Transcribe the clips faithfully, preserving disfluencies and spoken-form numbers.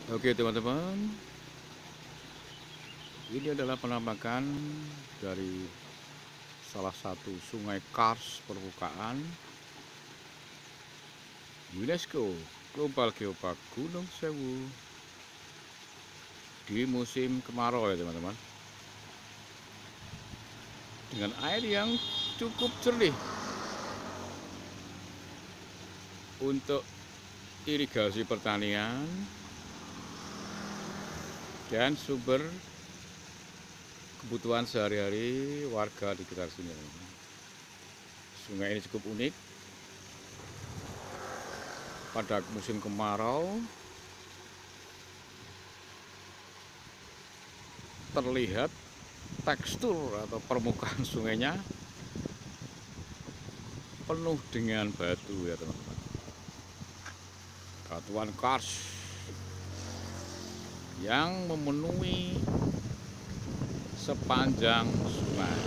Oke teman-teman, ini adalah penampakan dari salah satu sungai kars permukaan UNESCO Global Geopark Gunung Sewu di musim kemarau ya teman-teman, dengan air yang cukup jernih untuk irigasi pertanian dan sumber kebutuhan sehari-hari warga di sekitar sini. Sungai ini cukup unik. Pada musim kemarau terlihat tekstur atau permukaan sungainya penuh dengan batu ya teman-teman, batuan kars yang memenuhi sepanjang sungai.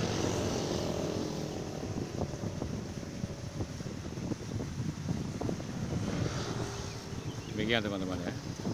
Demikian teman-teman ya.